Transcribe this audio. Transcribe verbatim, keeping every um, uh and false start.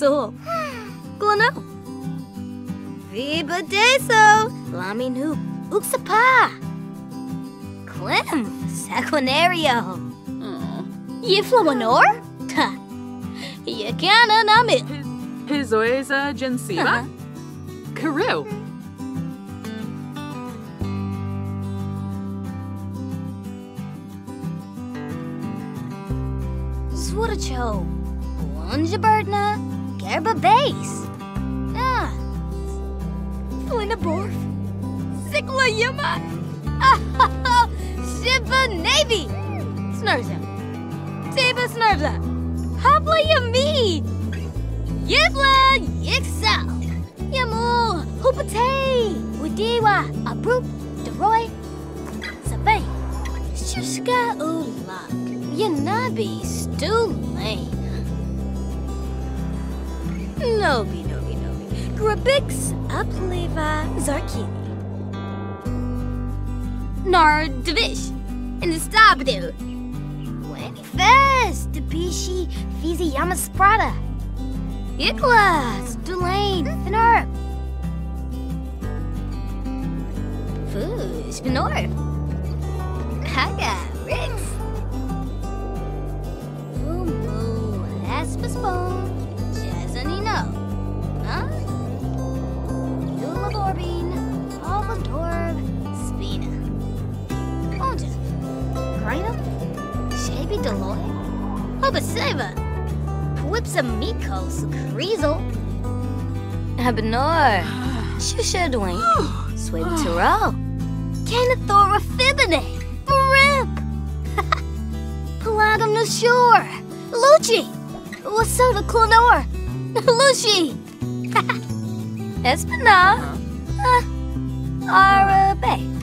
so. Glano. Viva deso. Laminu. Uxapa. Clem. Saquinario. Yiflawanor? Ha. Yakana namit. Pizoeza gensiva? Karu. Swudacho. Lungebirdna. Gerba base. Ah. Flinabor. Sikla yama. Ah, Shiva Navy. Snurza. Siva Snurza. Habla yami. Yivla Yixel. Yamu. Hupate. Widiwa. Abrup. Deroy. Sabay. Shushka Ulak. Yanabi Stulane. Nobi, nobi, nobi. Grabix Upleva Zarkini. Nar Divish. In the Stabdu. Wenny Fest. Debishi Fizi Yamasprata. Iklas Dulane Finor. Fush Finor. Haga Rix. Fumu Aspasbone. Jazanino. Huh? Yulaborbine. Alvadorb. Spina. Onja. Grino. Shaby Deloy. Hobaseva. Whipsamikos Creasel. Abenor. Shusha Dwayne. Swim Turo. Canathora Fibine. Marimp. Pelagum Nushur. Lucci. Wasoda Clonor. Lucy. Espina. Arabe.